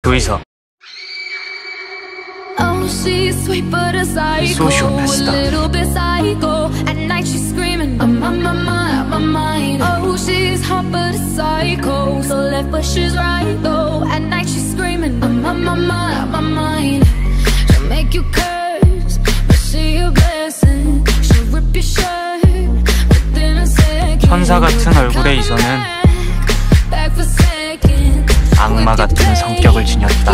의사, 소시오패스다. 천사 같은 얼굴의 이선은 악마 같은 성격을 지녔다.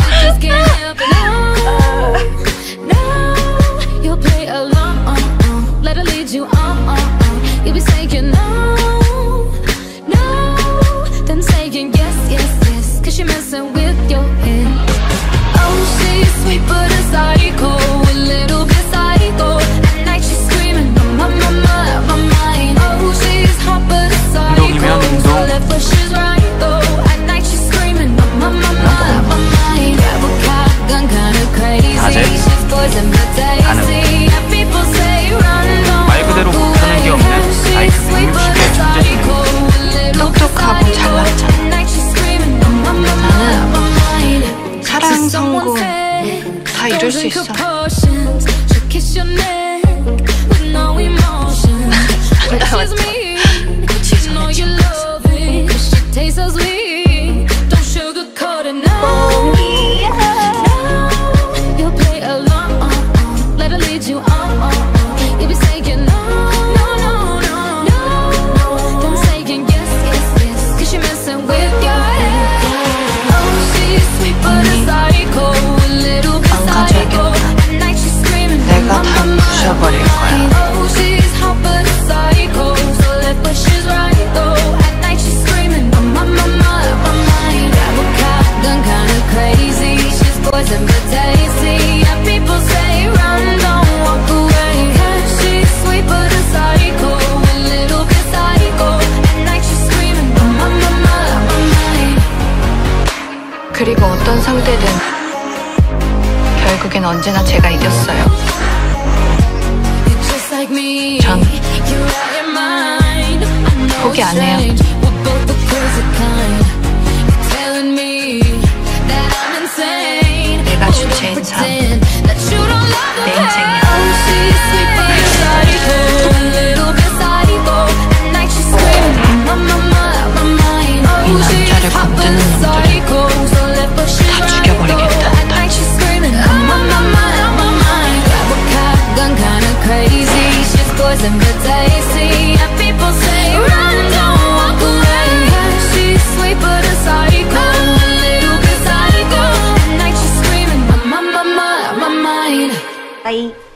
운동이면 운동, 다재, 가능. 말 그대로 못하는 게 없는 IQ 160의 천재지능. 똑똑하고 잘났잖아. 나는 사랑, 성공 다 이룰 수 있어. 그치, 전에 친구였어. 내가 다 부셔버릴 거야. 그리고 어떤 상대든 결국엔 언제나 제가 이겼어요. 전 포기 안 해요. 내가 주체인 삶, 내 인생이야. 이 남자를 건드는 놈들 다 죽여버리겠다. Bye.